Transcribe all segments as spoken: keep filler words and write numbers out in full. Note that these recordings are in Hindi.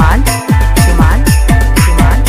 श्रीमान श्रीमान श्रीमान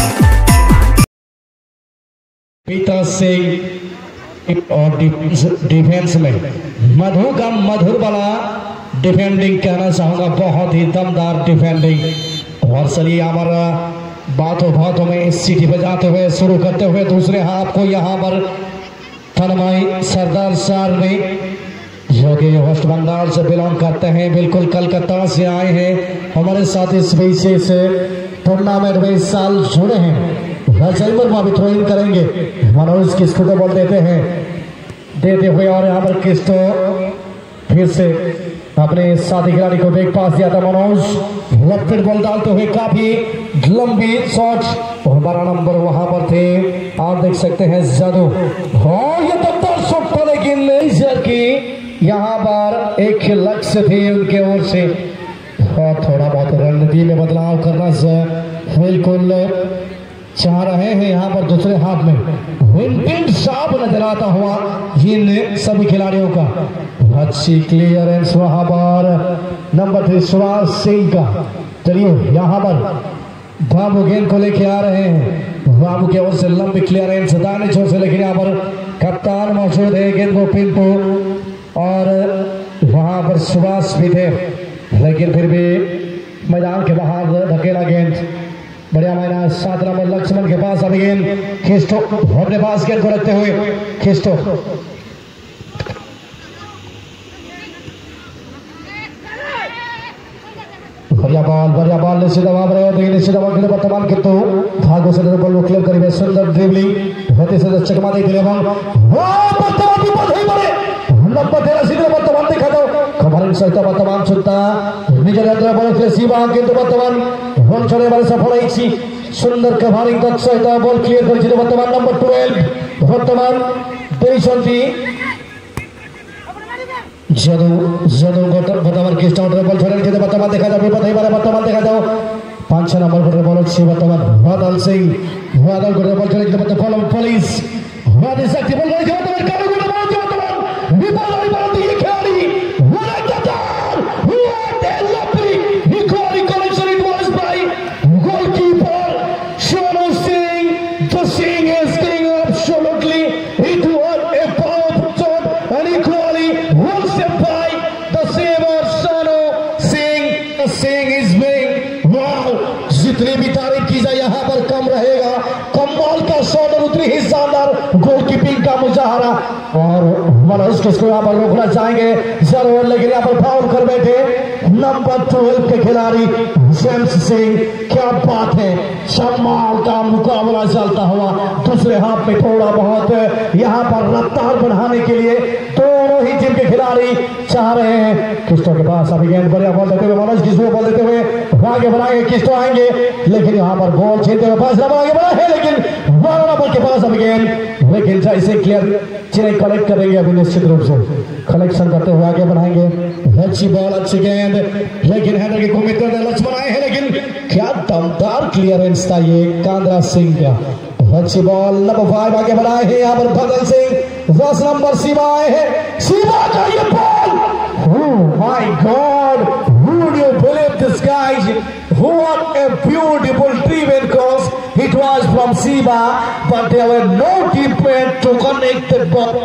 पीता सिंह और डिफेंस में मधु का मधुर वाला डिफेंडिंग कहना चाहूंगा, बहुत ही दमदार डिफेंडिंग। और चलिए हमारा बातों बातों में इस सिटी पे जाते हुए शुरू करते हुए दूसरे हाथ को यहाँ पर तनमाई सरदार सर ने जो कि वेस्ट बंगाल से बिलोंग करते हैं, बिल्कुल कलकत्ता से आए हैं, हमारे साथ इस विशेष टूर्नामेंट में इस साल जुड़े हैं। जलवर में भी थ्रोइंग करेंगे, मनोज किस्को को बॉल देते हैं देते हुए और यहाँ पर किस्तो फिर से अपने साथी खिलाड़ी को बैक पास दिया था मनोज, लेफ्ट बॉल डालते हुए काफी लंबी शॉट और बारह नंबर वहां पर थे, आप देख सकते हैं जादू। हाँ ये तो शॉट था लेकिन लेजर की यहाँ पर एक लक्ष्य थे उनके ओर से, और थोड़ा बहुत रणनीति में बदलाव करना बिल्कुल चाह रहे हैं। यहाँ पर दूसरे हाथ में विंपिंग साफ नजर आता हुआ इन सभी खिलाड़ियों का, अच्छी क्लियरेंस वहां पर नंबर थ्री सुभाष सिंह का। चलिए यहाँ पर बाबू गेंद को लेके आ रहे हैं, बाबू की ओर से लंबी क्लियरेंस दाहिने छोर से, लेकिन यहाँ पर कप्तान मौजूद है, गेंद को पिंटू और वहां पर सुभाष भी थे, लेकिन फिर भी मैदान के बाहर धकेला गेंद। बढ़िया मैदान, सात नंबर लक्ष्मण के पास अभी गेंद खिस्टो अपने पास गेंद को रखते हुए खिस्टो बढ़िया बॉल बढ़िया बॉल निश्चित दबाव रहे हो, निश्चित दबाव के लिए वर्तमान कितु भागो से बॉल को क्लियर करिए, सुंदर ड्रिबलिंग होते से चकमा दे दिले बॉल वाह वर्तमान की बॉल ही बड़े नंबर तेरह सीधे वर्तमान दिखा दो कवरिंग सहित वर्तमान छुट्टा निजे अंदर बॉल के सीमा किंतु वर्तमान बॉल छोड़े वाले सफल है, सुंदर कवरिंग तक सहित बॉल क्लियर कर दिले वर्तमान नंबर बारह वर्तमान देशंती जदू जदू वर्तमान की स्टाउट बॉल छोड़ने के वर्तमान देखा जाए विपद है वाले वर्तमान देखा जाओ पांच छह नंबर पर बॉल अच्छी वर्तमान बादल सिंह बादल को बॉल छोड़ने के वर्तमान पुलिस बादल शक्ति बॉल के वर्तमान काबू में बॉल के वर्तमान विपद है बॉल दी खिलाड़ी व्हाट कटार what a lovely equally collection it was by goalkeeper Shono Singh, the Singh is getting absolutely it was a powerful shot and equally one step by the saver Shano Singh, the Singh is being wow, जितनी भी तारीफ की जाए यहाँ पर कम रहेगा, कमाल का शॉट और उतनी ही शानदार गोलकीपिंग का मुजाहरा। और मनोज किसको यहाँ पर रोकना चाहेंगे जरूर, लेकिन यहाँ पर फाउल कर बैठे नंबर ट्वेल्व के खिलाड़ी जेम्स सिंह, क्या बात है, शमाल का मुकाबला चलता हुआ दूसरे हाथ में थोड़ा बहुत यहाँ पर रफ्तार बढ़ाने के लिए दोनों ही टीम के खिलाड़ी चाह रहे हैं। किस्तो के पास अभी गेंद बढ़िया बॉल देते हुए मनोज किस्तो को बॉल देते हुए आगे बढ़ाएंगे, किस्तो आएंगे लेकिन यहाँ पर बॉल छीनते हुए पास आगे बढ़ा है, लेकिन बारह नंबर के पास अभी गेंद, लेकिन इसे क्लियर चिन्ह कलेक्ट करेंगे अभी निश्चित रूप से कलेक्शन करते हुए आगे बढ़ाएंगे। अच्छी बॉल अच्छी गेंद, लेकिन हैंडल की उम्मीद करते लक्ष्मण आए हैं, लेकिन क्या दमदार क्लियरेंस था ये कांद्रा सिंह का। अच्छी बॉल नंबर फाइव आगे बढ़ाए हैं यहाँ पर भगत सिंह, दस नंबर शिवा आए हैं, शिवा का ये ball, oh my God, would you believe this guys, what a beautiful driven cross it was from Shiva, but there were no defense to connect the ball,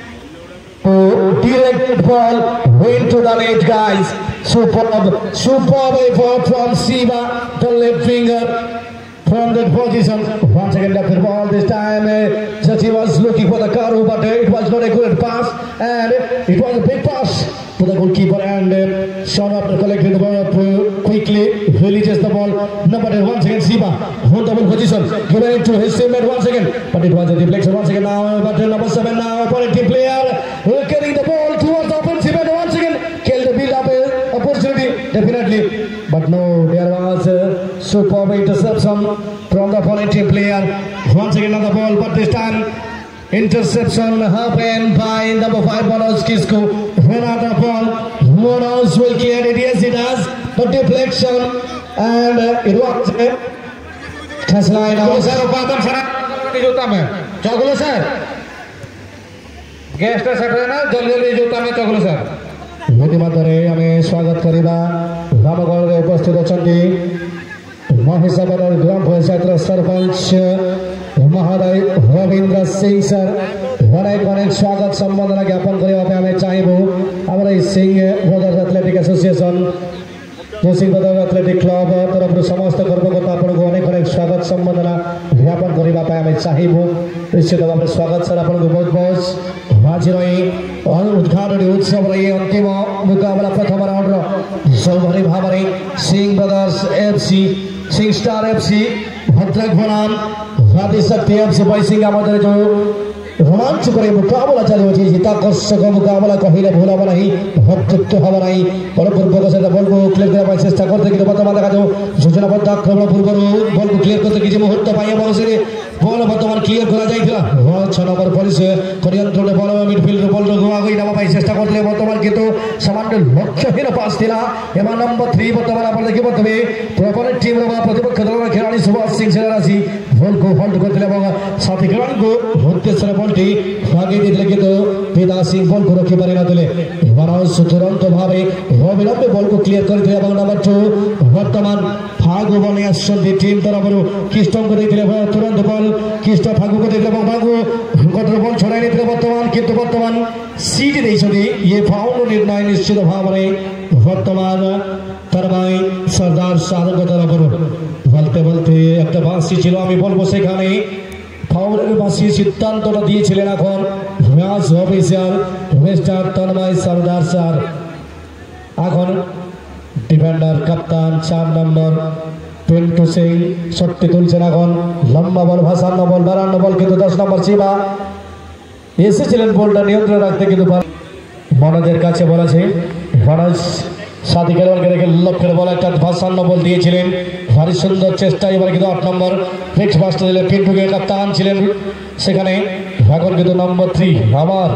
to direct ball into the net guys. Superb, superb effort from Shiva, the left winger from that position. Once again left the ball this time. Uh, Sachi was looking for the Karu, but uh, it was not a good pass, and uh, it was a big pass to the goalkeeper, and uh, Sean after collecting the ball uh, quickly releases the ball. Number ten once again Shiva on the ball position, given it to his teammate once again, but it was a deflection once again now. But uh, number seven now, opponent team player uh, carrying the ball towards the offensive end once again, kill the build up uh, opportunity definitely. But no, there was a superb interception from the opponent team player. Once again on the ball, but this time interception happened by number five Manoj Kisko. Another ball, Manoj will clear it. Yes, it has, but deflection, and uh, it was a touch line. Sir, उपाधम सर जूता में चौगुलो सर गेस्ट सेट है ना, जल्दी जल्दी जूता में चौगुलो सर मोदी माधरे हमें स्वागत करिबा रामगढ़ रे उपस्थित अछंती महिषाबाद ग्राम पंचायत सरपंच महोदय रविन्द्र सिंह सर अनेक अनेक स्वागत सम्बन्धना ज्ञापन करने आम चाहबू आम सिंह ब्रदर्स एथलेटिक एसोसिएशन जो सिंह ब्रदर्स एथलेटिक क्लब तरफ समस्त कर्मकर्ता आपको अनेक अनेक स्वागत सम्बन्धना ज्ञापन करने आम चाहबू निश्चित भाव में स्वागत सर आपको बहुत बहुत आज उद्घाटन उत्सव अंतिम मुकाबला प्रथम राउंड सौभरी भाव में Singh brothers FC Singh star FC Bhadrak बनाम आदिशक्ति एफसी बैसिंगा मध्य जो रोमांचकर मुकाबला चलो चिताकर्षक मुकाबला कहले भूलब नहीं भक्तत्व हम नहीं बलपूर्वक सहित बल को क्लियर करने चेष्टा करते कि बर्तमान देखा जो योजनाबद्ध आक्रमण पूर्व बल को क्लियर करते किसी मुहूर्त पाई बल बर्तमान क्लियर कर छ नंबर पुलिस नियंत्रण बल मिडफिल्ड बल गुआ गई नाम चेष्टा करते बर्तमान किंतु सामान्य लक्ष्यहीन पास था एम नंबर थ्री बर्तमान आप देखिए प्रपोनेंट टीम प्रतिपक्ष दल खेलाड़ी सुभाष सिंह सेनारासी बल को होल्ड करते साथी खेलाड़ी को उद्देश्य बल्टी आगे किंतु पिता सिंह बल को रखी पारि ना तुरंत भाव अविलंबे बल को क्लियर करते नंबर टू बर्तमान फागु बल टीम तरफ किष्ट को तुरंत बल किष्ट फागु को देते फागु कटर बल छड़ाई नहीं बर्तमान किंतु बर्तमान सीट देखते ये फाउल निर्णय निश्चित भाव में बर्तमान तरमाई सरदार साधन तरफ बलते बलते एक बासी छिलो बोलबो सेखाने फाउलेर बासी सिद्धांत दिए match official mister Tanmay Sardar sir এখন डिफेंडर कप्तान चार नम्बर पिंटू सिंह शक्ति तुलছেন এখন लम्बा बल भाषान्न बल बारान्न बल किंतु दस नम्बर सीमा এসেছিলেন বলটা নিয়ন্ত্রণ রাখতে কিন্তু মনোজের কাছে বলেছে মনোজ সাথী খেলোয়াড়কে রেখে লক্ষ্যের বল একটা ভাষান্ন বল দিয়েছিলেন ভারী সুন্দর চেষ্টা এবার কিন্তু আট নম্বর নেক্সট পাসটা দিলে পিন্টুকে কাপ্তান ছিলেন সেখানে এখন কিন্তু নম্বর থ্রি আবার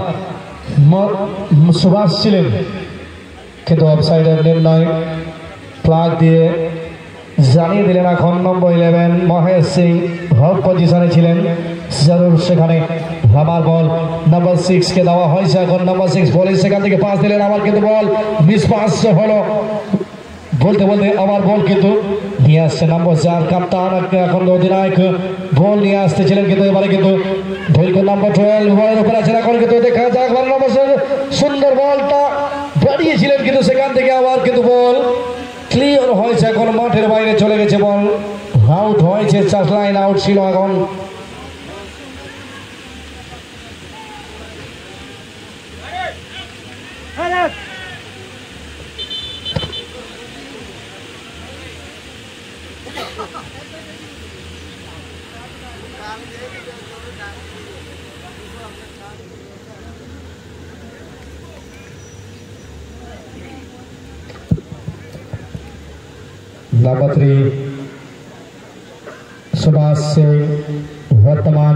সুভাষ ছিলেন কিন্তু অফসাইডের নির্ণয় প্লাগ দিয়ে জানিয়ে দিলেন এখন নম্বর ইলেভেন মহেশ সিং হক পজিশনে ছিলেন জরুর সেখানে আমার বল নম্বর সিক্স কে দেওয়া হয়েছে এখন নম্বর সিক্স বলে সেখান থেকে পাস দিলেন আবার কিন্তু বল মিস পাস হলো বলতে বলতে আবার বল কিন্তু নিয়ে আসছে নম্বর চার কাপ্তান এখন অধিনায়ক বল নিয়ে আসতেছিলেন কিন্তু এবারে কিন্তু ধৈর্য নম্বর টুয়েলভ বলের উপর আছে এখন কিন্তু দেখা যাক নম্বর সুন্দর বলটা বাড়িয়েছিলেন কিন্তু সেখান থেকে আবার কিন্তু বল ক্লিয়ার হয়েছে এখন মাঠের বাইরে চলে গেছে বল আউট হয়েছে চার লাইন আউট ছিল এখন नंबर थ्री सुभाष सिंह वर्तमान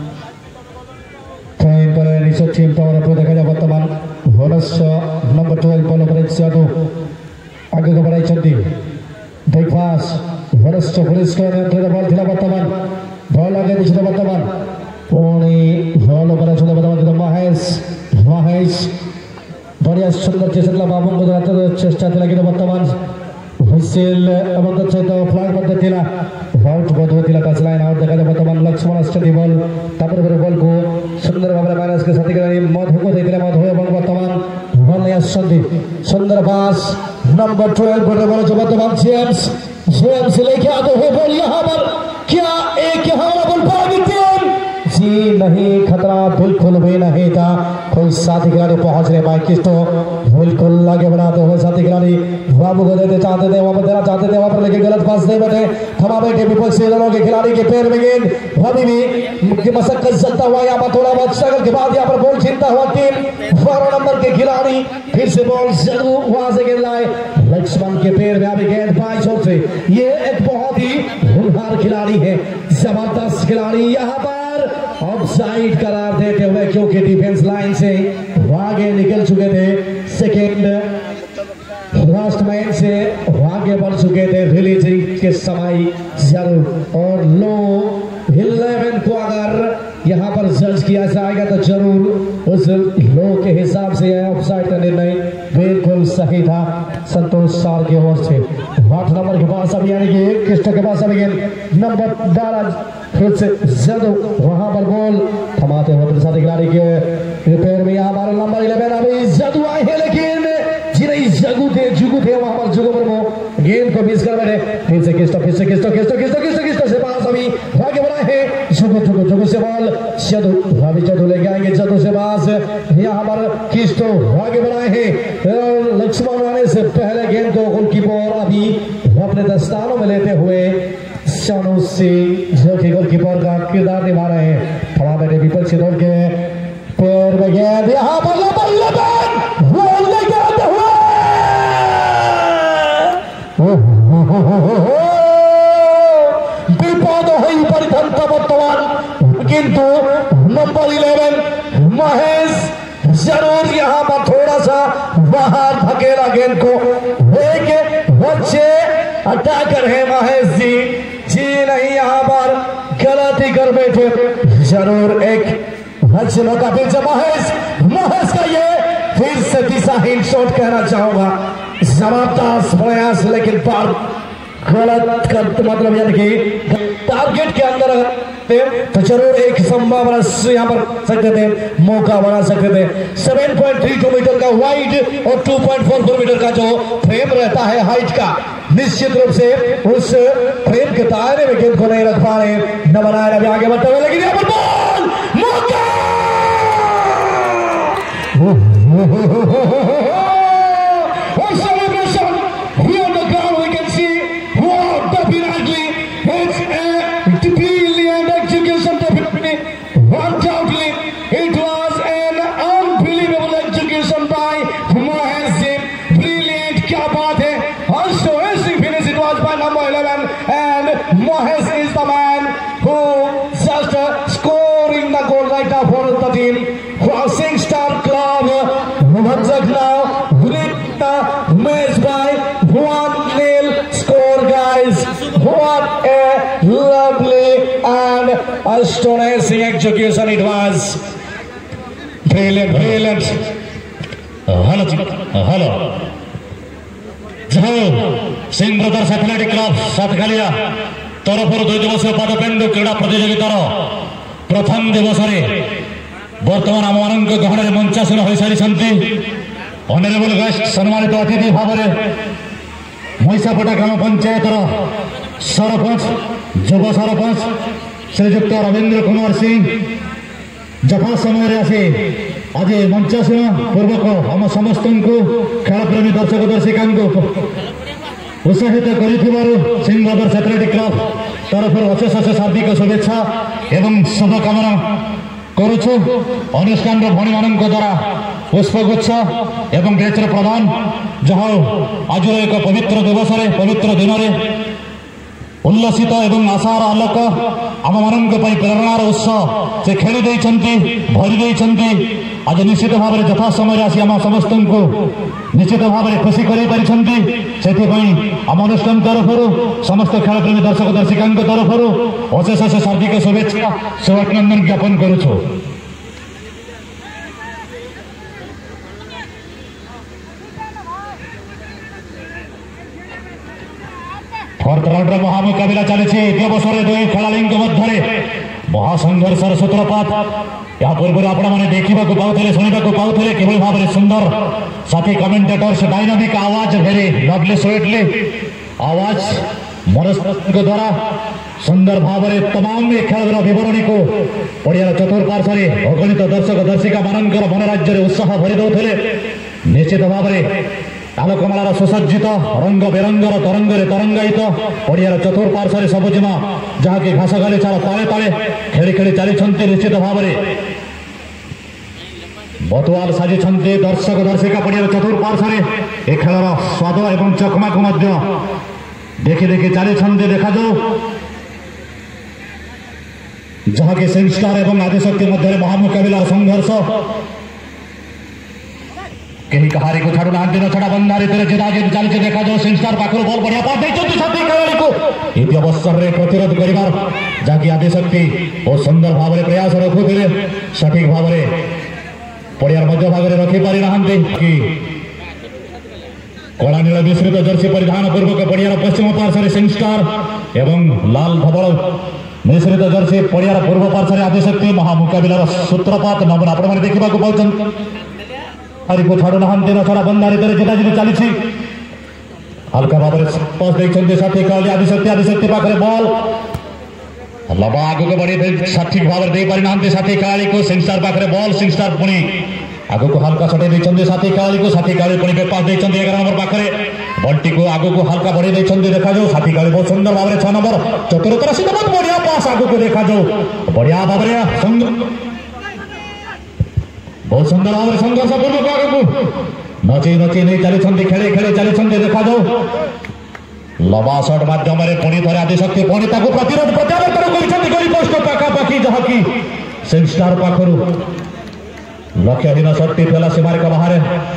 टीम तरफ देखा जाए वर्तमान भुवनेश्वर नंबर ट्वेल्व बल यादव आगे को बढ़ाई ब्रेकफास भुवनेश्वर पुलिस नियंत्रण बल थी वर्तमान बल आगे देखते वर्तमान पुणी बल वर्तमान महेश महेश बढ़िया सुंदर चेष्टा बाबू को चेष्टा थी कि वर्तमान हुइसेल सहित फ्लाग मध्य आउट बोध होता टच लाइन आउट देखा जाए बर्तमान लक्ष्मण स्टडी बल बल को सुंदर भाव में माइनस के साथी मधु को देते मधु और बर्तमान बल सुंदर पास नंबर ट्वेल्व बल जो बर्तमान जेम्स जेम्स लेके आते हुए बॉल यहाँ पर क्या एक यहाँ बल जी नहीं खतरा बिल्कुल भी नहीं था कोई साथी खिलाड़ी पहुंच रहे बाइक किस तो बिल्कुल आगे बढ़ाते हुए साथी खिलाड़ी बाबू को देते चाहते थे वहां पर देना चाहते थे वहां पर लेकिन गलत पास नहीं बैठे थमा बैठे विपक्षी दलों के खिलाड़ी के पैर में गेंद अभी भी मशक्कत चलता हुआ यहाँ पर थोड़ा बहुत स्ट्रगल के बाद यहाँ पर बॉल छीनता हुआ टीम बारह नंबर के खिलाड़ी फिर से बॉल जरूर वहां से गेंद लाए लक्ष्मण के पैर में अभी गेंद बाईस से ये एक बहुत ही होनहार खिलाड़ी है जबरदस्त खिलाड़ी यहाँ पर ऑफसाइड करार देते हुए क्योंकि डिफेंस लाइन से आगे निकल चुके थे सेकेंड लास्ट मैन से आगे बढ़ चुके थे रिलीजिंग के समय जरूर और लो इलेवन को अगर यहाँ पर जज किया जाएगा तो जरूर उस लो के हिसाब से ऑफसाइड का निर्णय बिल्कुल सही था संतोष सार के ओर से। आठ नंबर के पास अभी यानी कि कृष्ण के पास अभी नंबर बारह फिर से जदू वहां पर बॉल थमाते हुए अपने साथी खिलाड़ी के रिपेयर में यहाँ हमारे नंबर इलेवन अभी जदू आए हैं लेकिन जिन्हें जगू थे जुगू थे वहां पर जुगू पर गेंद को मिस कर बैठे। फिर से किस्टो फिर से किस्टो किस्टो किस्टो किस्टो किस्टो से पास अभी आगे बढ़ाए हैं जुगू जुगू जुगू से बॉल जदू अभी जदू लेके आएंगे जदू से पास यहाँ पर किस्टो आगे बढ़ाए हैं लक्ष्मण आने से पहले गेंद को गोलकीपर अभी अपने दस्तानों में लेते हुए शानू सिंह जो कि गोलकीपर का किरदार निभा रहे हैं। थोड़ा बैठे विपक्ष दल के पैर में गेंद यहाँ पर विपद हई परिथंत बर्तमान किंतु नंबर इलेवन महेश जरूर यहाँ पर थोड़ा सा बाहर धकेला गेंद को एक बच्चे अटैकर है महेश जी जी नहीं यहाँ पर गलती कर बैठे जरूर एक अच्छे मौका फिर से महेश महेश का ये फिर से दिशाहीन शॉट कहना चाहूंगा जबरदस्त प्रयास लेकिन पर गलत कर मतलब यानी कि टारगेट के अंदर तो जरूर एक संभावना यहाँ पर सकते थे मौका बना सकते थे। सात पॉइंट तीन दो मीटर का वाइड और दो पॉइंट चार चार मीटर का जो फ्रेम रहता है हाइट का निश्चित रूप से उस फ्रेम के दायरे में गेंद को नहीं रख पा रहे न बनाए अभी आगे बढ़ते हुए लेकिन यहाँ पर बॉल मौका astonishing execution it was brilliant brilliant hello hello जहाँ Singh brothers athletic club Satkhalia तरफ दुई दिवसीय पदपेंडु क्रीड़ा प्रतियोगितार प्रथम दिवस बर्तमान आम मान गहन मंचासीन हो सारी ऑनरेबल गेस्ट सम्मानित अतिथि भाव में मैसापटा ग्राम पंचायतर सरपंच युव सरपंच श्रीजुक्त रवींद्र कुमार सिंह जफा समय आसी आज मंचासीन पूर्वक आम समस्त को खेलप्रेमी दर्शक दर्शिका उत्साहित कर सिंह ब्रदर्स एथलेटिक क्लब तरफ अशेष अशेष हार्दिक शुभेच्छा एवं शुभकामना करुछु। अनुष्ठान भणी मान द्वारा पुष्पगुच्छ एवं बेचर प्रदान जहाँ आज एक पवित्र दिवस पवित्र दिन में उल्लसित एवं आशार आलोक आम मान प्रेरणार उत्स से खेली भरी आज निश्चित भाव में यथा समय आसी आम समस्त को निश्चित भाव में खुशी कर आम अनुष्ठान तरफ समस्त खेलप्रेमी दर्शक दर्शिका तरफ अशेष अशेष हार्दिक शुभेच्छा शुभाभिनंदन ज्ञापन करुछु। फोर्थ राउंड महामुकाबिला चली अवसर दुई खेलाड़ी मध्य महासंघर्षर सूत्रपात या पूर्व आपण मैंने देखा पाते शुणा पाते किभली भाव में सुंदर साथी कमेंटेटर्स डायनामिक आवाज भेरी लवली स्वीटली आवाज मनोज द्वारा सुंदर भाव में तमाम खेल बरणी को पड़िया चतुर्पार्श्वे अगणित दर्शक दर्शिका मान मन राज्य उत्साह भरी दौले निश्चित भाव में आलोकमालार सुसज्जित रंग बेरंगर तरंगे तरंगायित पड़ियार चतुर्पार्श्वे सबुजिमा जहाँकि घास गालीचार ताले ताले खेली खेली चली निश्चित भाव में बतुआल साजी दर्शक दर्शिका पड़ियार चतुर्पार्श्वे ए खेलर स्वाद एवं चकमा को देखी देखी चली देखा जाऊ जहाँकि सिंगस्टार एवं आदिशक्ति मध्य महामुकाबिलार संघर्ष कहीं कहारी को छाड़ू ना न छड़ा बंदा रीति जिदा जिद चलती देखा जाओ सिंगस्टार पाखर बल बढ़िया पास साथी खेलाड़ी को ये अवसर में प्रतिरोध कर जहाँकि आदिशक्ति बहुत सुंदर भाव में प्रयास रखुले सठिक भाव में पड़ियार मध्य भाग में रखिपारि ना कि कला नील मिश्रित जर्सी परिधान पूर्वक पड़ियार पश्चिम पार्श्व सिंगस्टार एवं लाल धवल मिश्रित जर्सी पड़ियार पूर्व पार्श्व आदिशक्ति महामुकाबिलार सूत्रपात नमूना आपण देखा पाँच को छाड़ू ना न छड़ा बंधारी जिताजित चली हल्का भाव में पस देखते साथी कहली आदिशक्ति आदिशक्ति पाखे बल लबा आग को बढ़ी सठिक भाव में पारि ना साथी खेला को सिंगस्टार पाखे बल सिंगस्टार पुणी आग को हल्का सटे देखते साथी खेला को साथी खेला पुणी पास देखते एगार नंबर पाखे बल्टी को आग को हल्का बढ़ी देखते देखा जाऊ साथी खेला बहुत सुंदर भाव में छह नंबर चतुरतर सीधा बहुत बढ़िया पास आग को देखा जाऊ बढ़िया भाव में बहुत सुंदर भाव में संघर्ष पूर्वक आग को नची नची नहीं चली खेले खेले चली देखा जाऊ लबा शॉट माध्यम पुणी थे आदिशक्ति पुणी प्रतिरोध प्रत्यावर्तन पाखापाखि जहाँकि सिंगस्टार पाखर लक्ष्यहीन शॉट फेला सीमारेखा बाहर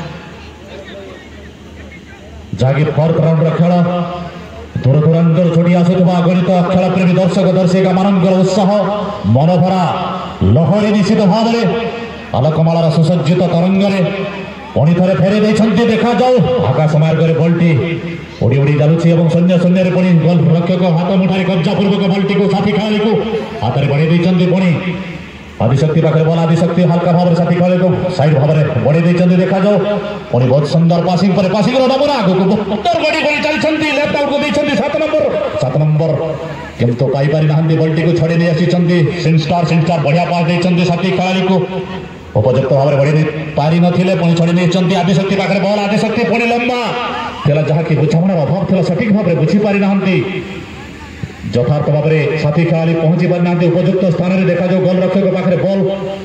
जहाँकि फोर्थ राउंड खेल दूर दूरांतर छोड़ी आसुवा गणित खेल प्रेमी दर्शक दर्शिका मान उत्साह मनभरा लहरी निश्चित भाव में आलोकमालार सुसज्जित तरंगे पुणी थे फेरी देखते देखा जाऊ आकाश मार्ग बल्टी उड़ी उड़ी चलुची शून्य शून्य लक्ष्यक हाथ मुठार कब्जा पूर्वक बल्टी को साथी खेला को हाथ में बढ़ी पुणी आदिशक्ति पाखे बल आदिशक्ति हल्का भाव में साथी खेला को साइड भाव में बढ़ी देखा जाऊ पुणी बहुत सुंदर पासिंग पर पासिंग नमूना आगे गड़ी गड़ी चलती लेफ्ट आउट को सात नंबर सात नंबर किंतु पाइपारि ना बल्टी को छड़ी नहीं आसी सिंगस्टार सिंगस्टार बढ़िया पास देखते साथी खेला को उपयुक्त भाव में बढ़ी पारि नथिले पुणी छड़ी नहीं आदिशक्ति पाखे बल आदिशक्ति पुणी लंबा तेला जहाँकि बुझामणार अभाव था सठिक भाव में बुझीपारि ना यथार्थ भाव में साथी खेला पहुंची पारि ना उपयुक्त स्थान में देखा जाऊ गोल रक्षक पाखे बल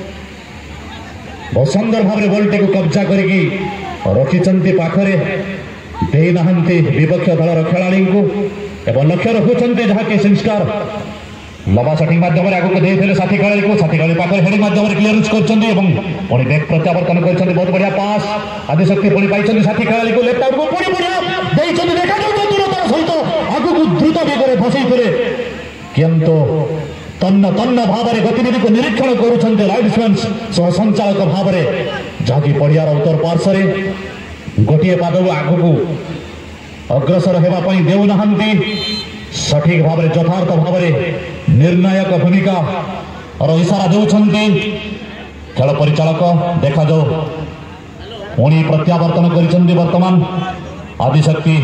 बहुत सुंदर भाव में बल्टी को कब्जा करके रखिंट पाखरे देना विपक्ष दलर खेला को लक्ष्य रखुंट जहाँकि सिंगस्टार लबा सटिंग माध्यम आगे देते साथी खेला को साथी खेला पाखे हेडिंग माध्यम क्लीयरेंस कर बैक प्रत्यावर्तन कर बहुत बढ़िया पास आदिशक्ति पुणी पाई साथी खेला को लेफ्ट आउट को पुणी बढ़िया देखा दूरतार सहित आग को द्रुत बेगर फसई किंतु तन्न तन्न भाव में गतिविधि को निरीक्षण करुंच लाइट्समैन सह संचालक भाव में जहाँकि पड़ियार उत्तर पार्श्व गोटे पाद आग को अग्रसर होगापी देना सठिक भाव में यथार्थ भाव में निर्णायक भूमिका और इशारा देउछन्ति खेल परिचालक देखा जाऊ पुणी प्रत्यावर्तन करिसन्ति वर्तमान आदिशक्ति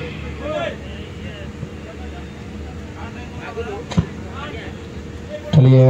चलिए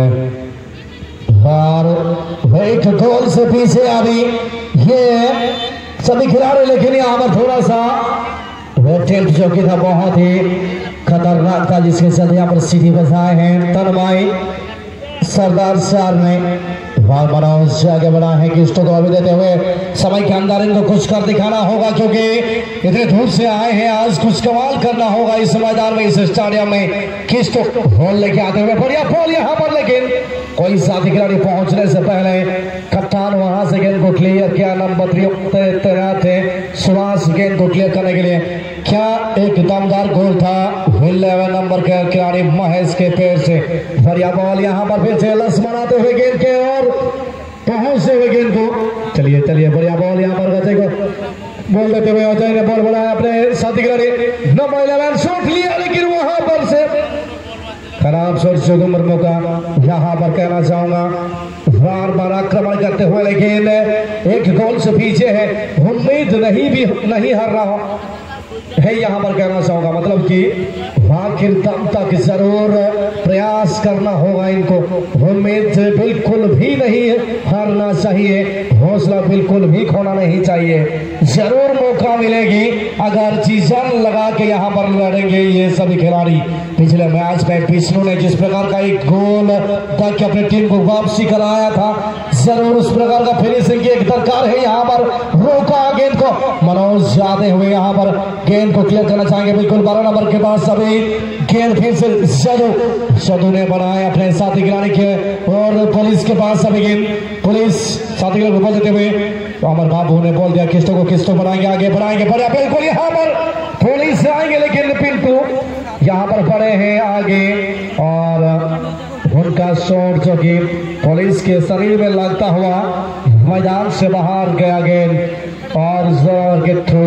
एक गोल से पीछे अभी ये सभी खिलाड़ी लेकिन यहाँ पर थोड़ा सा टेल्ट चौकी था बहुत ही खतरनाक था जिसके चलते यहाँ पर सीधी बजाए हैं तनमाई सरदार सार ने मनोज से आगे बढ़ा है कि को अभी देते हुए समय के अंदर इनको कुछ कर दिखाना होगा क्योंकि इतने दूर से आए हैं आज कुछ कमाल करना होगा इस मैदान में इस स्टेडियम में किस तो बॉल लेके आते हुए बढ़िया बॉल यहाँ पर लेकिन कोई साथी खिलाड़ी पहुंचने से पहले कप्तान वहां से गेंद को क्लियर किया नंबर तैनात थे सुभाष गेंद को क्लियर करने के लिए क्या एक दमदार गोल था इलेवन नंबर के खिलाड़ी महेश के पैर से बढ़िया बॉल यहाँ पर फिर से लस बनाते हुए गेंद के और पहुंचते हुए गेंद को चलिए चलिए बढ़िया बॉल यहाँ पर गचे को बॉल देते हुए अजय ने बॉल बनाया अपने साथी खिलाड़ी नंबर इलेवन शॉट लिया लेकिन वहां पर से खराब शॉट से उम्र मौका यहाँ पर कहना चाहूंगा बार बार आक्रमण करते हुए लेकिन एक गोल से पीछे है उम्मीद नहीं भी नहीं हार रहा है यहाँ पर कहना चाहूंगा मतलब कि आखिर दम तक जरूर प्रयास करना होगा इनको उम्मीद बिल्कुल भी नहीं हारना चाहिए हौसला बिल्कुल भी खोना नहीं चाहिए जरूर मौका मिलेगी अगर जी जान लगा के यहाँ पर लड़ेंगे ये सभी खिलाड़ी पिछले मैच में विष्णु ने जिस प्रकार का एक गोल तक के अपनी टीम को वापसी कराया था जरूर उस प्रकार का फिनिशिंग की एक दरकार है यहाँ पर रोका गेंद को मनोज जाते हुए यहाँ पर गेंद को क्लियर करना चाहेंगे बिल्कुल बारह नंबर के पास सभी गेंद फिर से सदु सदु ने बनाया अपने साथी खिलाड़ी के और पुलिस के पास सभी गेंद पुलिस साथी खिलाड़ी को बॉल देते हुए तो अमर बाबू ने बोल दिया किस्तों को किस्तों बढ़ाएंगे आगे बढ़ाएंगे बढ़िया बिल्कुल यहाँ पर पुलिस आएंगे लेकिन पिंटू यहाँ पर पड़े हैं आगे और उनका शॉट जो कि पुलिस के शरीर में लगता हुआ मैदान से बाहर गया गेंद और जोर के थ्रू।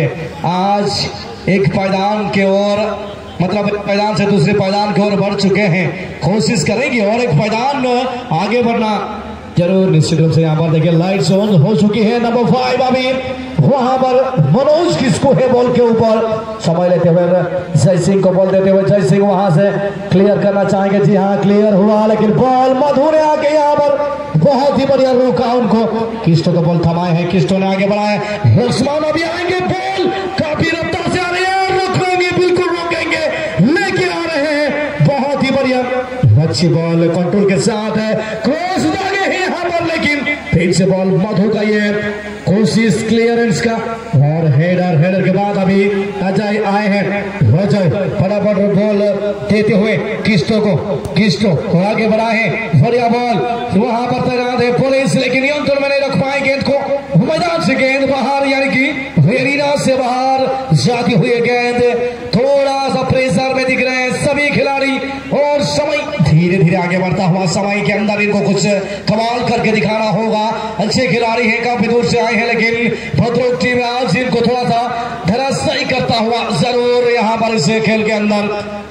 आज एक पायदान के ओर मतलब एक पायदान से दूसरे पायदान की ओर बढ़ चुके हैं, कोशिश करेंगे और एक पायदान आगे बढ़ना जरूर निश्चित रूप से। यहाँ पर देखिए लाइट्स ऑन हो चुकी है। नंबर फाइव अभी वहां पर मनोज किसको है बॉल के ऊपर समय लेते हुए जय सिंह को बॉल देते हुए जय सिंह वहां से क्लियर करना चाहेंगे। जी हाँ क्लियर हुआ लेकिन बॉल मधु ने आके यहाँ पर बहुत ही बढ़िया रोका उनको। किस्टो का बॉल थमाए हैं, किस्टो ने आगे बढ़ाया। लक्ष्मण अभी आएंगे, बॉल काफी रफ्तार से आ रही है, रोकेंगे बिल्कुल रोकेंगे, लेके आ रहे हैं बहुत ही बढ़िया अच्छी बॉल कंट्रोल के साथ है। क्रॉस दागे हैं यहाँ पर लेकिन फिर से बॉल मधु का ये कोशिश क्लियरेंस का और हेडर हेडर के बाद अभी अजय आए हैं। अजय फटाफट बॉल देते हुए किस्टो को किस्टो को आगे बढ़ाए हैं। बढ़िया बॉल वहां पर तैनात है पुलिस लेकिन नियंत्रण में नहीं रख पाए गेंद को। मैदान से गेंद बाहर यानी कि एरिना से बाहर जाती हुई गेंद थोड़ा सा प्रेशर में दिख रहे हैं सभी खिलाड़ी और समय धीरे धीरे आगे बढ़ता हुआ समय के अंदर इनको कुछ कमाल करके दिखाना होगा। अच्छे खिलाड़ी हैं, काफी दूर से आए हैं लेकिन भद्रोक टीम आज इनको थोड़ा सा धराशायी करता हुआ जरूर यहाँ पर इस खेल के अंदर।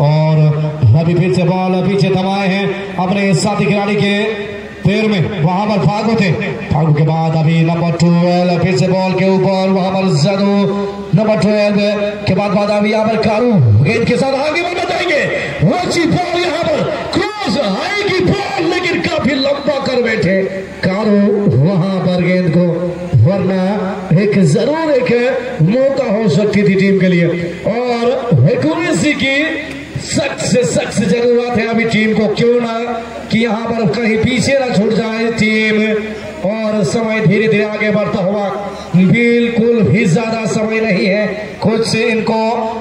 और अभी फिर से बॉल पीछे थमाए हैं अपने साथी खिलाड़ी के पैर में, वहां पर फागू थे। फागू के बाद अभी नंबर ट्वेल्व फिर से बॉल के ऊपर वहां पर जादू नंबर ट्वेल्व के बाद बाद अभी यहाँ पर कारू गेंद के साथ आगे बढ़ बताएंगे। अच्छी बॉल यहाँ पर क्रॉस आएगी बॉल लेकिन काफी लंबा कर बैठे कारू वहां पर गेंद को, वरना एक जरूर एक मौका हो सकती थी टीम के लिए और एक्यूरेसी की सख्त से सख्त जरूरत है अभी टीम को, क्यों ना कि यहाँ पर कहीं पीछे ना छूट जाए टीम। और समय धीरे धीरे आगे बढ़ता हुआ, बिल्कुल भी ज्यादा समय नहीं है, कुछ इनको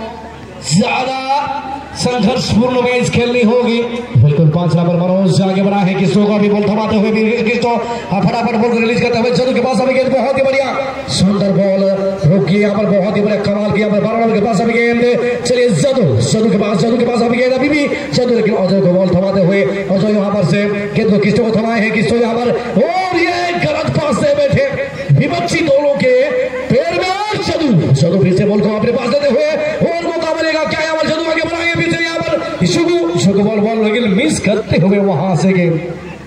ज्यादा संघर्षपूर्ण मैच खेलनी होगी। बिल्कुल पांच नंबर मनोज आगे बढ़ा है, किस्टो का भी बॉल थमाते हुए किस्टो फटाफट बॉल रिलीज करते हुए जदू के पास अभी गेंद बहुत ही बढ़िया सुंदर बॉल रुकी यहाँ पर बहुत ही बढ़िया कमाल किया बारह नंबर के पास अभी गेंद। चलिए जदू जदू के पास जदू के पास अभी गेंद अभी भी जदू लेकिन अजय को बॉल थमाते हुए अजय यहाँ पर से गेंद को किस्टो को थमाए हैं। किस्टो यहाँ पर और ये गलत पास से बैठे विपक्षी दोनों के पैर में और जदू जदू फिर से बॉल को अपने पास देते हुए और मौका मिलेगा क्या यहाँ पर जदू आगे बढ़ाएंगे फिर से यहाँ पर शुगु शुगु बॉल बॉल लेकिन मिस करते हुए वहां से गेंद।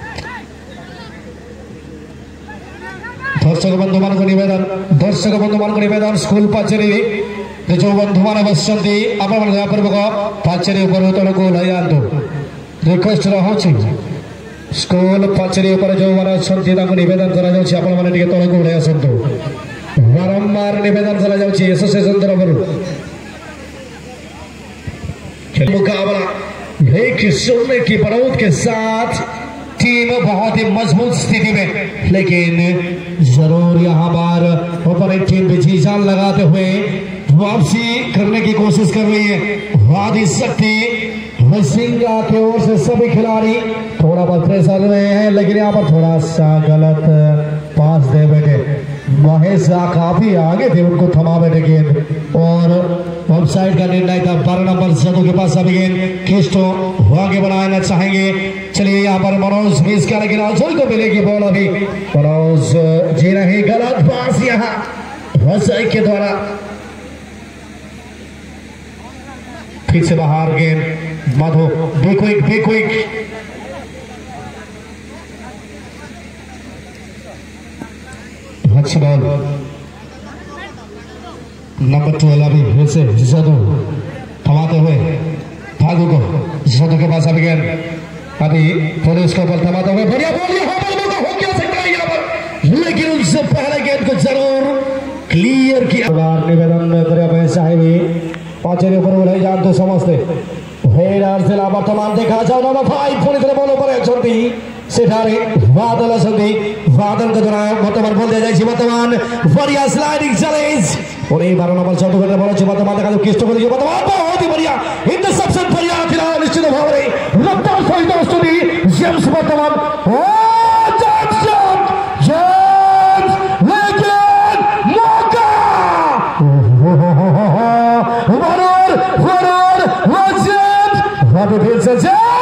दर्शक बंधु मान नवेदन दर्शक बंधु मान नवेदन स्कूल पाचेरी जो बंधु मैंने बसती पूर्वक पाचेरी तौक लयांतु रिक्वेस्ट रही स्कूल पाचेरी जो मैंने अच्छा नवेदन कर तौक ले आसतु बारंबार नवेदन कर एसोसिएशन तरफ मुकाबला एक शून्य की बढ़ोत के साथ टीम बहुत ही मजबूत स्थिति में, लेकिन जरूर यहाँ पर ऊपर टीम पे जी जान लगाते हुए वापसी करने की कोशिश कर रही है। वादी शक्ति सिंगा की ओर से सभी खिलाड़ी थोड़ा बहुत प्रेशर रहे हैं लेकिन यहाँ पर थोड़ा सा गलत पास दे बैठे। महेश काफी आगे थे, उनको थमा बैठे गेंद और ऑफसाइड का निर्णय था। बारह नंबर जदू के पास अभी गेंद किस्टो आगे बढ़ाना चाहेंगे। चलिए यहाँ पर मनोज मिस कर लेकिन अजय को मिलेगी बॉल अभी मनोज जी नहीं गलत पास यहाँ अजय के द्वारा फिर से बाहर गेंद Madhu be quick be quick अच्छी बॉल नंबर ट्वेल्व अभी फिर से जदू थमाते हुए फागू को जदू के पास अभी गेंद अभी पुलिस को बॉल थमाते हुए बढ़िया बॉल यहाँ पर मौका हो क्या सकता है यहाँ पर लेकिन उनसे पहले गेंद को जरूर क्लियर किया। निवेदन करे साहेब पाचेरी ऊपर उड़ाई जान तो समझते हेडर से वर्तमान देखा जाओ नंबर फाइव पुलिस ने बॉल ऊपर चलती सेठारे बादल असंदी बादल के द्वारा वर्तमान बॉल दिया जाए वर्तमान बढ़िया स्लाइडिंग चैलेंज और एक बार नंबर चौदह करने बॉल वर्तमान देखा जो किस्टो को वर्तमान बहुत ही बढ़िया इंटरसेप्शन बढ़िया फिलहाल निश्चित भाव रे रफ्तार सहित प्रस्तुति जेम्स वर्तमान ओ जेम्स जेम्स लेकिन मौका वरुण वरुण पे फिर से